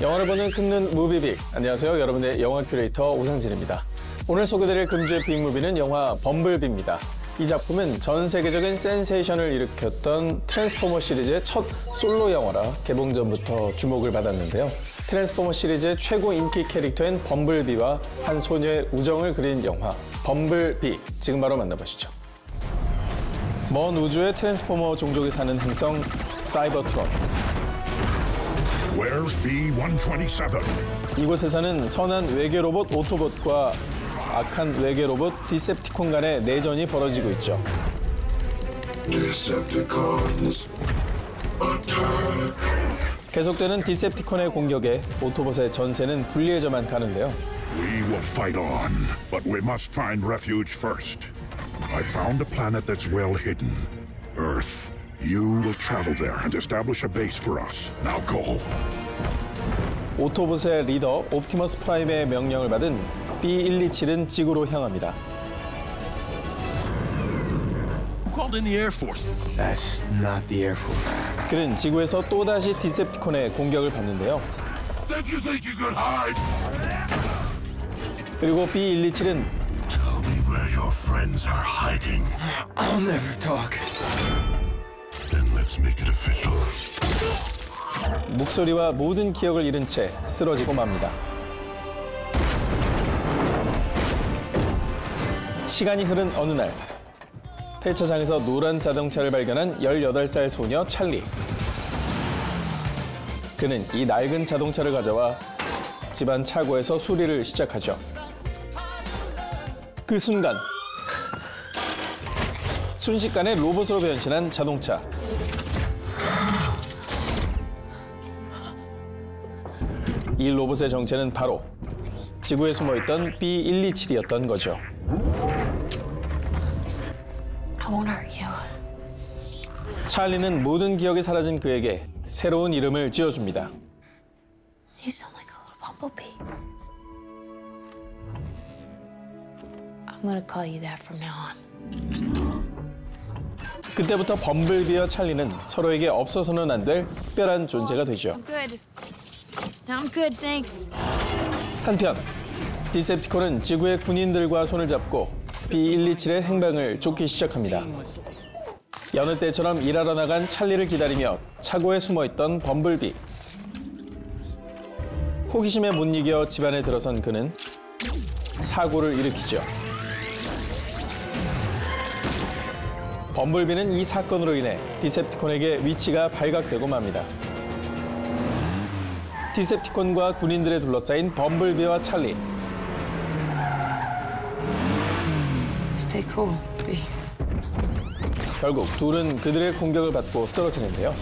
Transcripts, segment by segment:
영화를 보는 큰눈 무비빅. 안녕하세요. 여러분의 영화 큐레이터 오상진입니다. 오늘 소개드릴 금주의 빅무비는 영화 범블비입니다. 이 작품은 전 세계적인 센세이션을 일으켰던 트랜스포머 시리즈의 첫 솔로 영화라 개봉 전부터 주목을 받았는데요. 트랜스포머 시리즈의 최고 인기 캐릭터인 범블비와 한 소녀의 우정을 그린 영화 범블비. 지금 바로 만나보시죠. 먼 우주의 트랜스포머 종족이 사는 행성 사이버트론. Where's B-127? 이곳에서는 선한 외계 로봇 오토봇과 악한 외계 로봇 디셉티콘 간의 내전이 벌어지고 있죠. Decepticons, attack! 계속되는 디셉티콘의 공격에 오토봇의 전세는 불리해져만 가는데요. We will fight on, but we must find refuge first. I found a planet that's well hidden. Earth. You will travel there and establish a base for us. Now go. 오토봇의 리더 옵티머스 프라임의 명령을 받은 B-127은 지구로 향합니다. Called in the Air Force. That's not the Air Force. 그는 지구에서 또다시 디셉티콘의 공격을 받는데요. Did you think you could hide? 그리고 B-127은 Tell me where your friends are hiding. I'll never talk. Then let's make it official. 목소리와 모든 기억을 잃은 채 쓰러지고 맙니다. 시간이 흐른 어느 날, 폐차장에서 노란 자동차를 발견한 18살 소녀 찰리. 그는 이 낡은 자동차를 가져와 집안 차고에서 수리를 시작하죠. 그 순간, 순식간에 로봇으로 변신한 자동차. 이 로봇의 정체는 바로 지구에 숨어있던 B-127이었던 거죠. I won't hurt you. 찰리는 모든 기억이 사라진 그에게 새로운 이름을 지어줍니다. You sound like a little bumblebee. I'm gonna call you that from now on. 그때부터 범블비와 찰리는 서로에게 없어서는 안 될 특별한 존재가 되죠. Good. I'm good, thanks. 한편 디셉티콘은 지구의 군인들과 손을 잡고 B-127의 행방을 쫓기 시작합니다. 여느 때처럼 일하러 나간 찰리를 기다리며 차고에 숨어있던 범블비. 호기심에 못 이겨 집안에 들어선 그는 사고를 일으키죠. 범블비는 이 사건으로 인해 디셉티콘에게 위치가 발각되고 맙니다. 디셉티콘과 군인들에 둘러싸인 범블비와 찰리. Stay cool, B. 결국 둘은 그들의 공격을 받고 쓰러지는데요.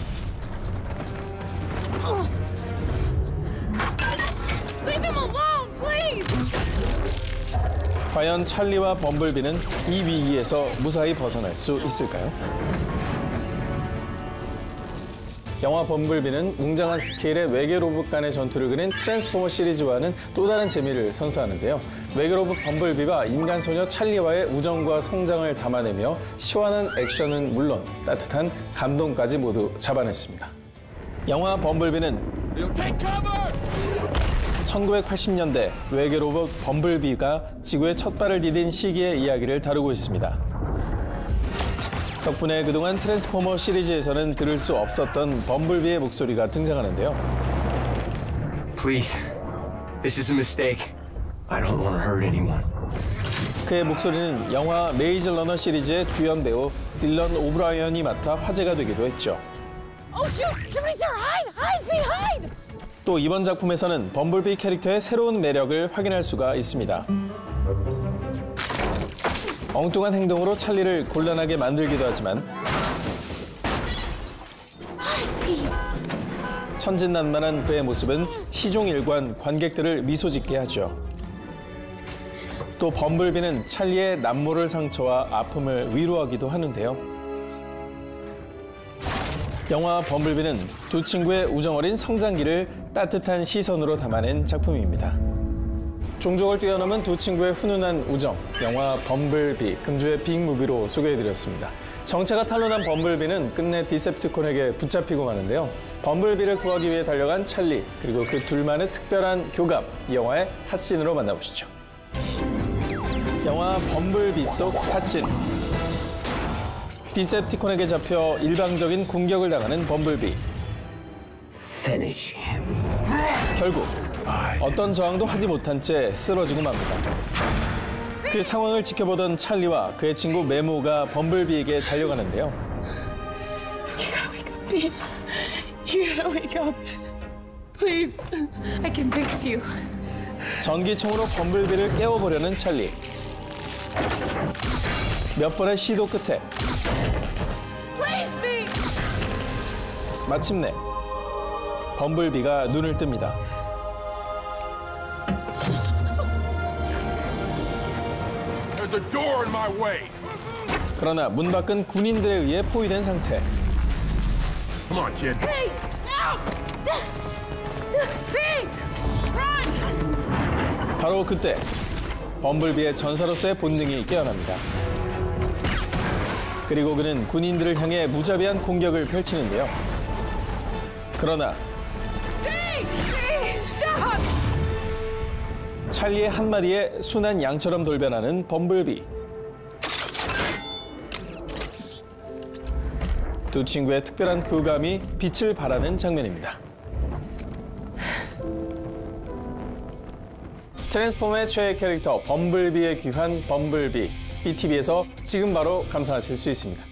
Leave him alone, please! 과연 찰리와 범블비는 이 위기에서 무사히 벗어날 수 있을까요? 영화 범블비는 웅장한 스케일의 외계 로봇 간의 전투를 그린 트랜스포머 시리즈와는 또 다른 재미를 선사하는데요. 외계 로봇 범블비가 인간 소녀 찰리와의 우정과 성장을 담아내며 시원한 액션은 물론 따뜻한 감동까지 모두 잡아냈습니다. 영화 범블비는 1980년대 외계 로봇 범블비가 지구에 첫 발을 디딘 시기의 이야기를 다루고 있습니다. 덕분에 그동안 트랜스포머 시리즈에서는 들을 수 없었던 범블비의 목소리가 등장하는데요. Please, this is a mistake. I don't want to hurt anyone. 그의 목소리는 영화 메이즈 러너 시리즈의 주연 배우 딜런 오브라이언이 맡아 화제가 되기도 했죠. Oh shoot! Somebody's there! Hide! Hide! B! Hide! 또 이번 작품에서는 범블비 캐릭터의 새로운 매력을 확인할 수가 있습니다. 엉뚱한 행동으로 찰리를 곤란하게 만들기도 하지만 천진난만한 그의 모습은 시종일관 관객들을 미소 짓게 하죠. 또 범블비는 찰리의 남모를 상처와 아픔을 위로하기도 하는데요. 영화 범블비는 두 친구의 우정어린 성장기를 따뜻한 시선으로 담아낸 작품입니다. 종족을 뛰어넘은 두 친구의 훈훈한 우정, 영화 범블비, 금주의 빅무비로 소개해드렸습니다. 정체가 탄로난 범블비는 끝내 디셉티콘에게 붙잡히고 마는데요. 범블비를 구하기 위해 달려간 찰리, 그리고 그 둘만의 특별한 교감, 이 영화의 핫신으로 만나보시죠. 영화 범블비 속 핫신. 디셉티콘에게 잡혀 일방적인 공격을 당하는 범블비. Finish him. 결국 어떤 저항도 하지 못한 채 쓰러지고 맙니다. 그 상황을 지켜보던 찰리와 그의 친구 메모가 범블비에게 달려가는데요. You gotta wake up. Please. I can fix you. 전기총으로 범블비를 깨워보려는 찰리. 몇 번의 시도 끝에 Please be. 마침내 범블비가 눈을 뜹니다. There's a door in my way. 그러나 문 밖은 군인들에 의해 포위된 상태. Come on, kid. Hey! Ow! Big! Run! 바로 그때 범블비의 전사로서의 본능이 깨어납니다. 그리고 그는 군인들을 향해 무자비한 공격을 펼치는데요. 그러나 Big! Big! Stop! 찰리의 한마디에 순한 양처럼 돌변하는 범블비. 두 친구의 특별한 교감이 빛을 발하는 장면입니다. 트랜스포머의 최애 캐릭터 범블비에 귀한 범블비. BTV에서 지금 바로 감상하실 수 있습니다.